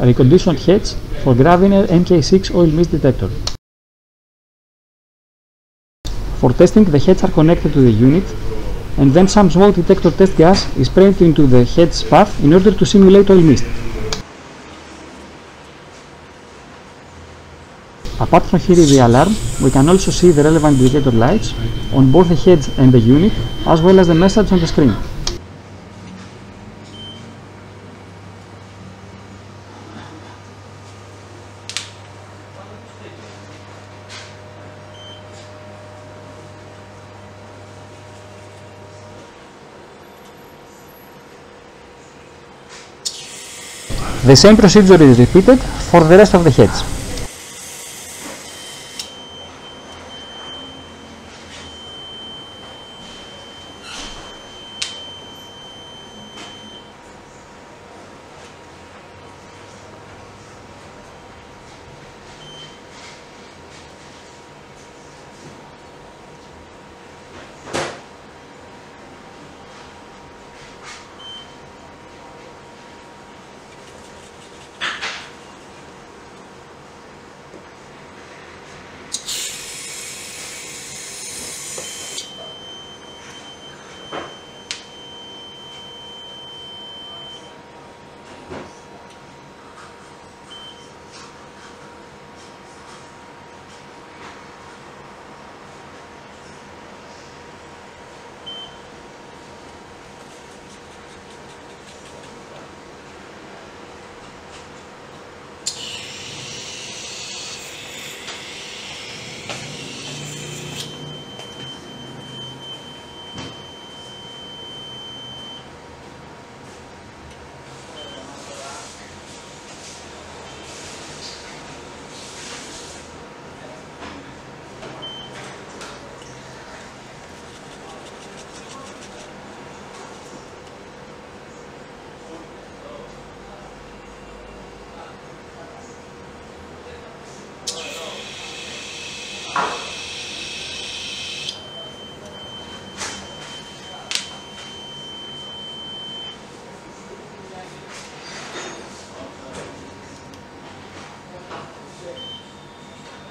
reconditioned heads for Graviner MK6 oil mist detector. For testing, the heads are connected to the unit, and then some smoke detector test gas is sprayed into the head's path in order to simulate oil mist. Apart from hearing the alarm, we can also see the relevant indicator lights on both the heads and the unit, as well as the message on the screen. The same procedure is repeated for the rest of the heads.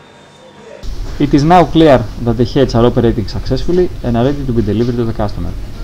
It is now clear that the heads are operating successfully and are ready to be delivered to the customer.